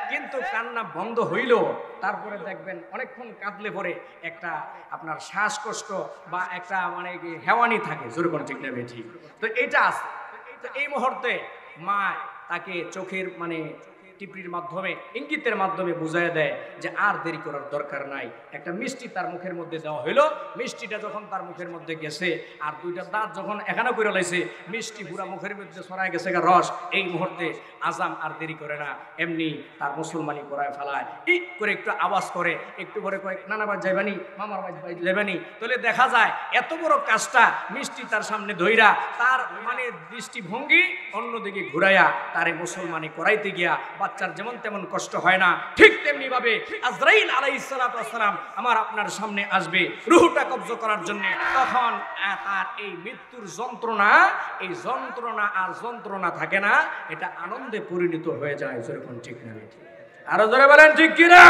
কিন্তু কান্না বন্ধ হইল, তারপরে দেখবেন অনেকক্ষণ কাঁদলে পরে একটা আপনার শ্বাসকষ্ট বা একটা মানে হেওয়ানি থাকে, যেরকম ঠিক না বেঠি। তো এটা আছে। তো এই মুহূর্তে মা তাকে চোখের মানে টিপড়ির মাধ্যমে, ইঙ্গিতের মাধ্যমে বুঝাইয়া দেয় যে আর দেরি করার দরকার নাই। একটা মিষ্টি তার মুখের মধ্যে দেওয়া হইলো। মিষ্টিটা যখন তার মুখের মধ্যে গেছে আর দুইটা দাঁত যখন এখানে করে লাইছে, মিষ্টি পুরা মুখের মধ্যে ছড়ায় গেছে রস। এই মুহূর্তে আজাম আর দেরি করে না, এমনি তার মুসলমানি করায় ফেলায়। ই করে একটু আওয়াজ করে, একটু পরে কয়েক নানা বাজ যাইবানি, মামার বাজ যাইবানি। তাহলে দেখা যায় এত বড় কাজটা মিষ্টি তার সামনে ধইরা তার মানে দৃষ্টিভঙ্গি অন্যদিকে ঘুরাইয়া তারে মুসলমানি করাইতে গিয়া বাচ্চার যেমন তেমন কষ্ট হয় না, ঠিক তেমনি ভাবে আজরাইল আলাইহিস সালাতু ওয়াস সালাম আমার আপনার সামনে আসবে রূহটা কবজ করার জন্য। তখন তার এই মৃত্যুর যন্ত্রণা, এই যন্ত্রণা আর যন্ত্রণা থাকে না, এটা আনন্দে পরিণত হয়ে যায়। যেরকম ঠিক না? আরো জোরে বলেন ঠিক কিনা?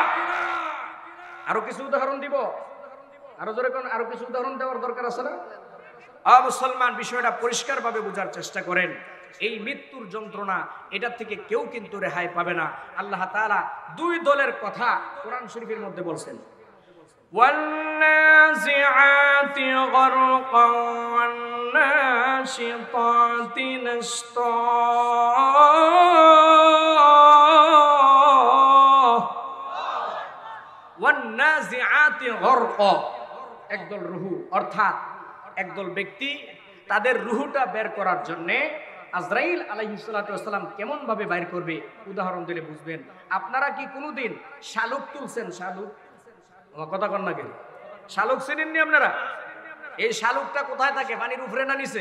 আরো কিছু উদাহরণ দিব, আরো জোরে কোন আরো কিছু উদাহরণ দেওয়ার দরকার আছে না? মুসলমান বিষয়টা পরিষ্কার ভাবে বোঝার চেষ্টা করেন। এই মৃত্যুর যন্ত্রণা, এটা থেকে কেউ কিন্তু রেহাই পাবে না। আল্লাহ তাআলা দুই দলের কথা কোরআন শরীফের মধ্যে বলছেন, ওয়ান্নাজিআতি গরকা ওয়ান্নাশিতাতি নাশতা। ওয়ান্নাজিআতি গরকা, একদল রূহ অর্থাৎ একদল ব্যক্তি তাদের রূহটা বের করার জন্য আজরাইল আলাইহিস সালাতু ওয়াস সালাম কেমন ভাবে বাইর করবে উদাহরণ দিলে বুঝবেন। আপনারা কি কোনোদিন শালুক তুলছেন? শালুক, আমার কথা কন না কেন? শালুক চিনেননি আপনারা? এই শালুকটা কোথায় থাকে? পানির উপরে না নিচে?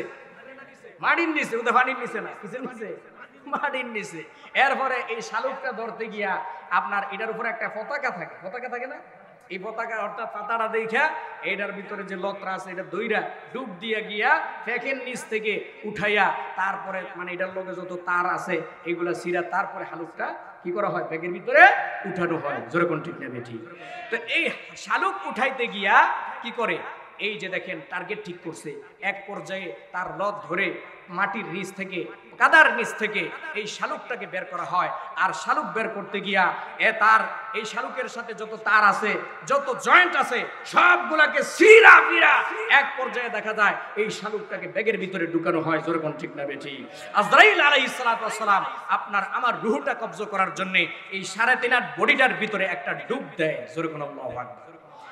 মাটির নিচে। ওটা পানির নিচে না, কিসের নিচে? মাটির নিচে। এরপরে এই শালুকটা ধরতে গিয়া আপনার এটার উপরে একটা পতাকা থাকে, পতাকা থাকে না? এই পতাকা অর্থাৎ পাতাটা দেখা এটার ভিতরে যে লত্রা আছে এটা দইরা ডুব দিয়ে গিয়া ফেকের নিচ থেকে উঠাইয়া তারপরে মানে এটার লগে যত তার আছে এইগুলা সিরা তারপরে শালুকটা কি করা হয়? ব্যাগের ভিতরে উঠানো হয়। যেরকম ঠিক না বেঠি? তো এই শালুক উঠাইতে গিয়া কি করে? এই যে দেখেন টার্গেট ঠিক করছে, এক পর্যায়ে তার লত ধরে মাটির নিচ থেকে, কাদার নিচ থেকে এই শালুকটাকে বের করা হয়। আর শালুক বের করতে গিয়া তার এই শালুকের সাথে যত তার আছে, যত জয়েন্ট আছে, সবগুলাকে সিরা ফিরা এক পর্যায়ে দেখা যায় এই শালুকটাকে ব্যাগের ভিতরে ঢুকানো হয়। যেরকম ঠিক না বেঠি? আজরাইল আলাইহিস সালাতু ওয়াস সালাম আপনার আমার রূহটা কবজ করার জন্য এই 3.5 হাত বডিটার ভিতরে একটা ডুব দেয়। যেরকম আল্লাহু আকবার।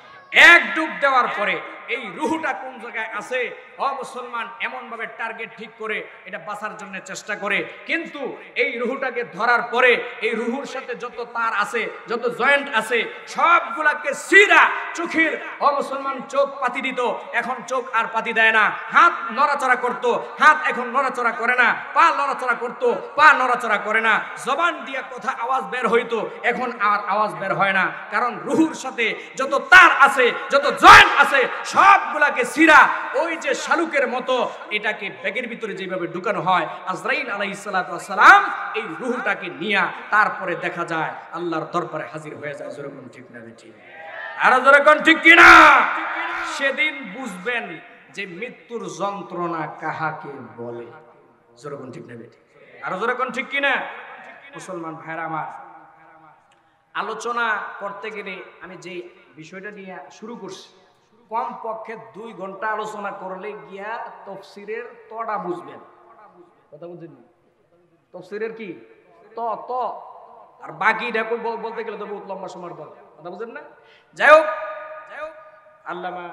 এক ডুব দেওয়ার পরে এই রূহটা কোন জায়গায় আছে মুসলমান এমন ভাবে টার্গেট ঠিক করে এটা বাঁচার জন্য চেষ্টা করে, কিন্তু এই রূহটাকে ধরার পরে এই রূহুর সাথে যত তার আছে, যত জয়েন্ট আছে, সবগুলাকে সিরা চোখের মুসলমান চোখ পাতি দিত। এখন চোখ আর পাতি দেয় না। হাত নড়াচড়া করত, হাত এখন নড়াচড়া করে না। পা নড়াচড়া করত, পা নড়াচড়া করে না। জবান দিয়ে কথা আওয়াজ বের হইতো, এখন আর আওয়াজ বের হয় না। কারণ রূহুর সাথে যত তার আছে, যত জয়েন্ট আছে, সবগুলাকে সিরা ওই যে শালুকের মতো এটাকে ব্যাগের ভিতরে যেভাবে ঢুকানো হয়, আজরাইল আলাইহিস সালাতু ওয়াস সালাম এই রূহটাকে নিয়া তারপরে দেখা যায় আল্লাহর দরবারে হাজির হয়ে যায়। যেরকম ঠিক না বেঠি? আর যেরকম ঠিক কিনা? সেদিন বুঝবেন যে মৃত্যুর যন্ত্রণা কাহাকে বলে। যেরকম ঠিক না বেঠি? আর যেরকম ঠিক কিনা? মুসলমান ভাইরা আমার, আলোচনা করতে গেলে আমি যে বিষয়টা নিয়ে শুরু করছি, কম পক্ষে 2 ঘন্টা আলোচনা করলে গিয়া তাফসীরের তটা বুঝবেন। কথা বুঝছেন? তাফসীরের কি ত আর বাকি দেখো বলতে গেলে তো বহুত লম্বা সময় দরকার। কথা বুঝেন না? যাই হোক, আল্লামা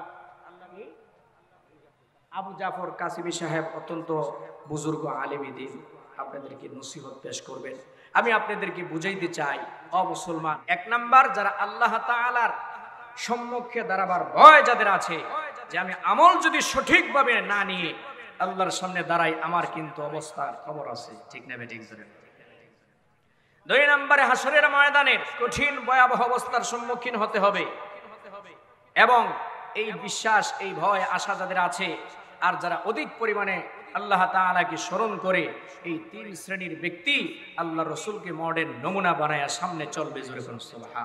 আবু জাফর কাসিমি সাহেব অত্যন্ত বুজুর্গ আলেম দ্বীন আপনাদেরকে নসিহত পেশ করবেন। আমি আপনাদেরকে বুঝাইতে চাই, মুসলমান, 1 নাম্বার যারা আল্লাহ তাআলার সম্মুখে দাঁড়াবার ভয় যাদের আছে, যে আমি আমল যদি সঠিকভাবে না নিয়ে আল্লাহর সামনে দাঁড়াই, আমার কিন্তু অবস্থার খবর আছে। ঠিক না বেঠিক? 2 নম্বরে হাসরের ময়দানে কঠিন ভয়াবহ অবস্থার সম্মুখীন হতে হবে। এবং এই বিশ্বাস, এই ভয়, আশা যাদের আছে, আর যারা অধিক পরিমাণে আল্লাহ তাআলাকে স্মরণ করে, এই 3 শ্রেণীর ব্যক্তি আল্লাহ রসুলকে মডেল নমুনা বানায়া সামনে চলবে। জোরে বলুন সুবহান।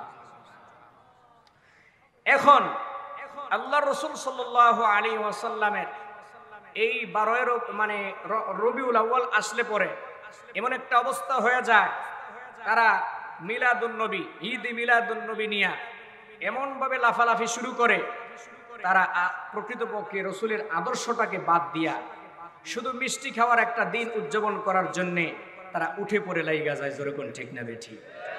এখন আল্লাহ রসুল সাল্লাল্লাহু আলাইহি ওয়াসাল্লামের এই 12 মানে রবিউল আউয়াল আসলে পরে এমন একটা অবস্থা হয়ে যায়, তারা মিলাদুন্নবী, ঈদ মিলাদুন্নবী নিয়ে এমনভাবে লাফালাফি শুরু করে, তারা প্রকৃতপক্ষে রসুলের আদর্শটাকে বাদ দিয়া শুধু মিষ্টি খাওয়ার একটা দিন উদযাপন করার জন্যে তারা উঠে পড়ে লাইগা যায়। যেরকম ঠিক না বেঠি?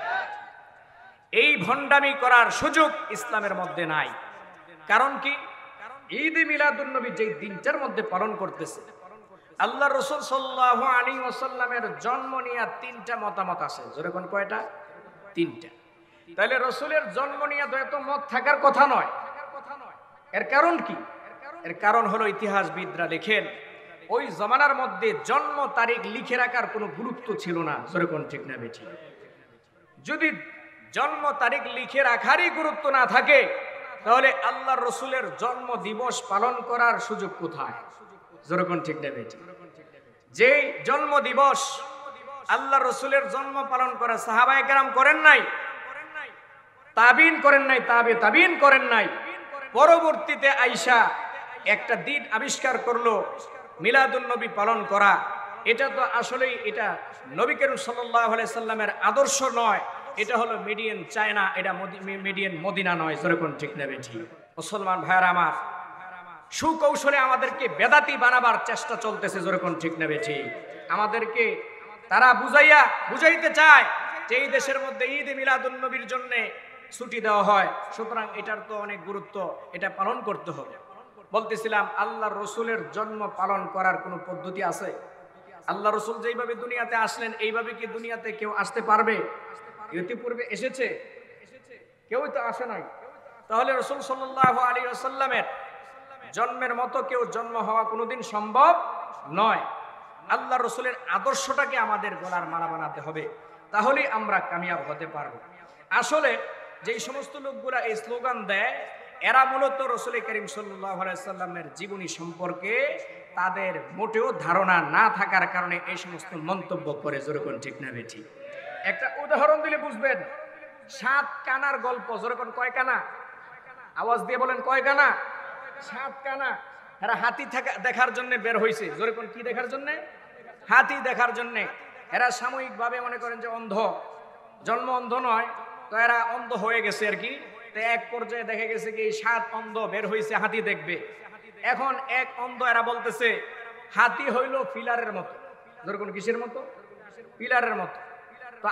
এই ভণ্ডামি করার সুযোগ ইসলামের মধ্যে নাই। কারণ কি? ঈদ মিলাদুন্নবী যেই দিনটার মধ্যে পালন করতেছে, আল্লাহ রসুল সাল্লাল্লাহু আলাইহি ওয়াসাল্লামের জন্ম নিয়ে তিনটা মতামত আছে। যেরকম কয়টা? তিনটা। তাহলে রসুলের জন্ম নিয়ে তো এত মত থাকার কথা নয়। এর কারণ কি? এর কারণ হলো ইতিহাসবিদরা লেখেন, ওই জমানার মধ্যে জন্ম তারিখ লিখে রাখার কোনো গুরুত্ব ছিল না। যেরকম ঠিক না বেঠি? যদি জন্ম তারিখ লিখে রাখারই গুরুত্ব না থাকে, তাহলে আল্লাহ রসুলের জন্ম দিবস পালন করার সুযোগ কোথায়? যেরকম ঠিক না বেঠি? যে জন্ম দিবস আল্লাহ রসুলের জন্ম পালন করা সাহাবায়ে কেরাম করেন নাই, তাবিন করেন নাই, তাবিন করেন নাই, পরবর্তীতে আইসা একটা দিন আবিষ্কার করলো মিলাদুন্নবী পালন করা। এটা তো আসলেই এটা নবী করিম সাল্লাল্লাহু আলাইহি সাল্লামের আদর্শ নয়, এটা হলো মিডিয়ান চায়না, এটা মিডিয়ান মদিনা নয়। যেরকম ঠিক না বেঠি? মুসলমান ভাইয়ারা আমার, সুকৌশলে আমাদেরকে বেদাতি বানাবার চেষ্টা চলতেছে। যেরকম ঠিক না বেঠি? আমাদেরকে তারা বুঝাইতে চায় যে এই দেশের মধ্যে ঈদ মিলাদুন্নবীর জন্য ছুটি দেওয়া হয়, সুতরাং এটার তো অনেক গুরুত্ব, এটা পালন করতে হবে। বলতেছিলাম, আল্লাহ রসুলের জন্ম পালন করার কোনো পদ্ধতি আছে? আল্লাহ রসুল যেইভাবে দুনিয়াতে আসলেন এইভাবে কি দুনিয়াতে কেউ আসতে পারবে? ইতিপূর্বে এসেছে? কেউই তো আসে নাই। তাহলে রসুল সাল্লাল্লাহু আলাইহি ওয়াসাল্লামের জন্মের মতো কেউ জন্ম হওয়া কোনোদিন সম্ভব নয়। আল্লাহ রসুলের আদর্শটাকে আমাদের গলার মালা বানাতে হবে, তাহলেই আমরা কামিয়াব হতে পারবো। আসলে যেই সমস্ত লোকগুলা এই স্লোগান দেয়, এরা মূলত রসুল করিম সাল্লাল্লাহু আলাইহি ওয়াসাল্লামের জীবনী সম্পর্কে তাদের মোটেও ধারণা না থাকার কারণে এই সমস্ত মন্তব্য করে। যেরকম ঠিক না বেঠি? একটা উদাহরণ দিলে বুঝবেন। 7 কানার গল্প। যেরকম কয় কানা? আওয়াজ দিয়ে বলেন, কয় কানা? 7 কানা। এরা হাতি দেখার জন্য বের হয়েছে। যেরকম কি দেখার জন্য? হাতি দেখার জন্য। এরা সাময়িকভাবে মনে করেন যে অন্ধ, জন্ম অন্ধ নয়, তো এরা অন্ধ হয়ে গেছে আর কি। তো এক পর্যায়ে দেখা গেছে কি 7 অন্ধ বের হয়েছে হাতি দেখবে। এখন এক অন্ধ এরা বলতেছে হাতি হইল পিলারের মতো। যেরকম কিসের মতো? পিলারের মতো। তো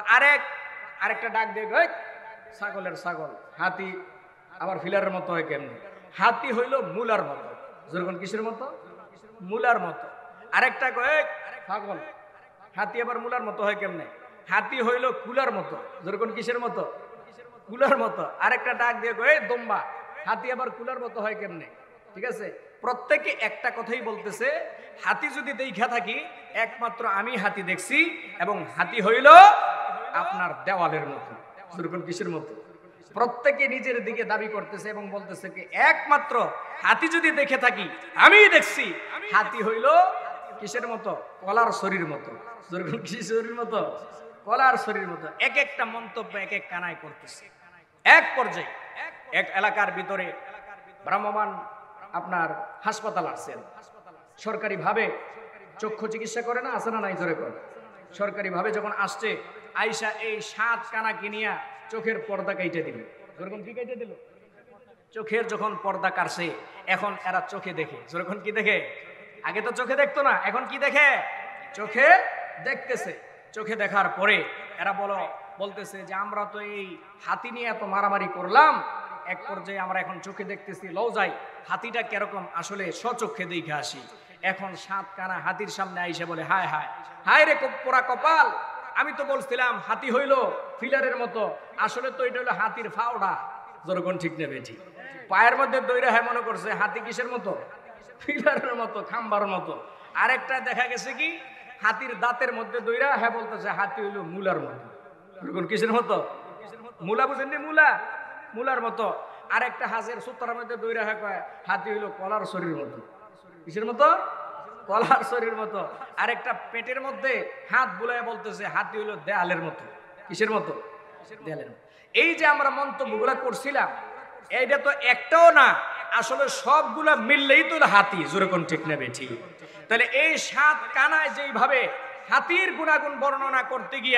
আরেকটা ডাক দিয়ে কয় ছাগলের ছাগল, হাতি আবার পিলারের মতো হয় কেমনে? হাতি হইল মূলার মতো। যেরকম কিসের মতো? মূলার মতো। আরেকটা কয় ছাগল, হাতি আবার মূলার মতো হয় কেমনে? হাতি হইল কুলার মতো। যেরকম কিসের মতো? কুলার মতো। আরেকটা ডাক দিয়ে কয় দম্বা, হাতি আবার কুলার মতো হয় কেমনে? ঠিক আছে, প্রত্যেকে একটা কথাই বলতেছে, হাতি যদি দেখা থাকি একমাত্র আমি হাতি দেখছি, এবং হাতি হইল আপনার দেওয়ালের মতো। যেরকম কিসের মতো? প্রত্যেকে নিজের দিকে দাবি করতেছে এবং বলতেছে কি একমাত্র হাতি যদি দেখে থাকি আমি দেখছি, হাতি হইল কিসের মতো? কলার শরীর মতো। যেরকম কিসের শরীর মতো? কলার শরীর মতো। এক একটা মন্তব্য এক এক কানায় করতেছে। এক পর্যায়ে এক এলাকার ভিতরে ভ্রাম্যমান আপনার হাসপাতাল আসছেন, সরকারি ভাবে চক্ষু চিকিৎসা করে না, আছে না নাই? জোরে কর। সরকারি ভাবে যখন আসছে, আইসা এই 7 কানা কিনিয়া চোখের পর্দা কাইটে দিল। যেরকম কি কাইটে দিল? চোখের যখন পর্দা কাটছে, এখন এরা চোখে দেখে। যেরকম কি দেখে? আগে তো চোখে দেখতো না, এখন কি দেখে? চোখে দেখতেছে। চোখে দেখার পরে এরা বলতেছে যে আমরা তো এই হাতি নিয়ে এত মারামারি করলাম, এক পর্যায়ে আমরা এখন চোখে দেখতেছি, লও যাই হাতিটা কিরকম আসলে স্বচক্ষে দেখে আসি। এখন 7 কানা হাতির সামনে আইসে বলে, হায় হায় হায় রে পোড়া কপাল, আমি তো বলছিলাম হাতি হইল ফিলারের মতো, আসলে তো এটা হইলো হাতির ফাওড়া। যেরকম ঠিক না বেঠি? পায়ের মধ্যে দইরা হ্যাঁ মনে করছে হাতি কিসের মতো? ফিলারের মতো, খাম্বার মতো। আরেকটা দেখা গেছে কি হাতির দাঁতের মধ্যে দইরা হ্যাঁ বলতেছে হাতি হইল মূলার মতো। যেরকম কিসের মতো? মূলা বুঝেননি? মূলার মতো। আরেকটা হাজের সুতরার মধ্যে দইরা হ্যাঁ কয় হাতি হইল কলার শরীর মতো। কিসের মতো? কলার শরীর মতো। আরেকটা পেটের মধ্যে হাত বুলায় বলতেছে হাতি হইল দেয়ালের মতো। কিসের মতো? দেয়ালের মতো। এই যে আমরা মন্তব্যগুলা করছিলাম, এইটা তো একটাও না, আসলে সবগুলা মিললেই তো হাতি। যেরকম ঠিক না বেঠি? তাহলে এই 7 কানায় যেইভাবে হাতির গুণাগুণ বর্ণনা করতে গিয়া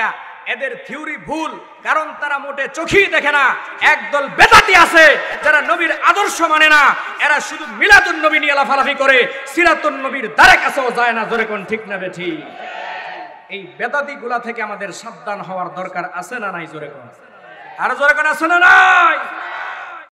এদের থিওরি ভুল, কারণ তারা মোটে চোখেই দেখে না। একদল বেদাতি আছে যারা নবীর আদর্শ মানে না, এরা শুধু মিলাদুন নবী নিয়ে লাফালাফি করে, সিরাতুন নবীর দ্বারে কাছেও যায় না। জোরে কোন ঠিক না বেঠি? এই বেদাতি গুলা থেকে আমাদের সাবধান হওয়ার দরকার আছে না নাই? জোরে কোন, আর জোরে কোন আছে না নাই?